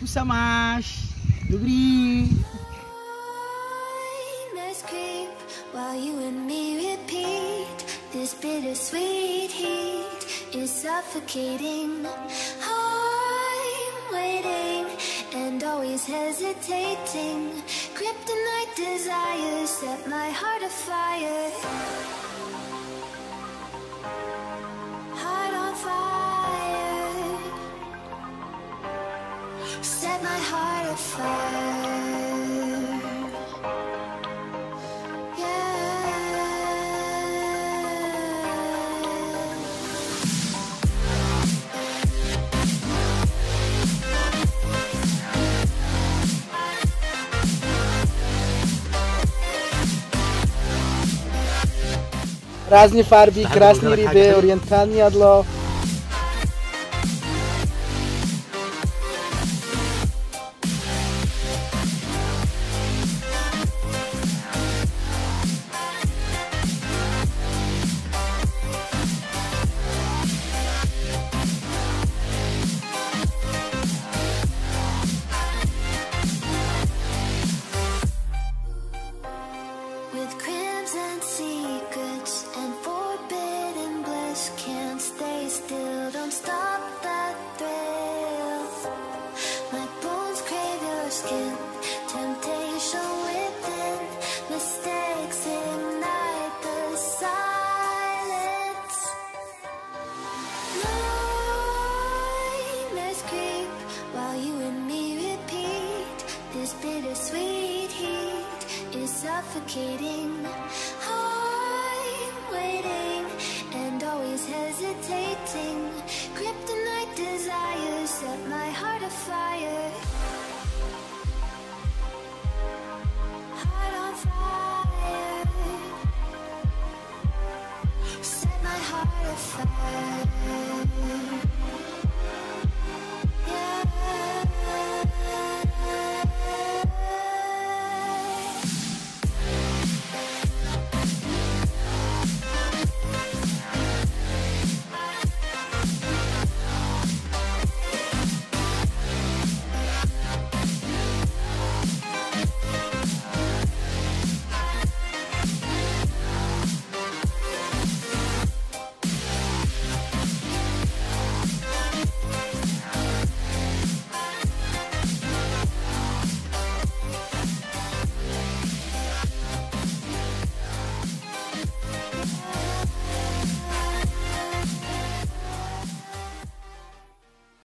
Kusa masz. Dobrý. While you and me repeat, this bittersweet heat is suffocating. I'm waiting and always hesitating. Kryptonite desires set my heart afire. Heart on fire. Set my heart afire. Rázně farby, krásné ryby, orientální jídlo. Temptation within, mistakes ignite the silence. Nightmares creep while you and me repeat. This bittersweet heat is suffocating. I'm waiting and always hesitating. Kryptonite desires set my heart afire. Set my heart afire.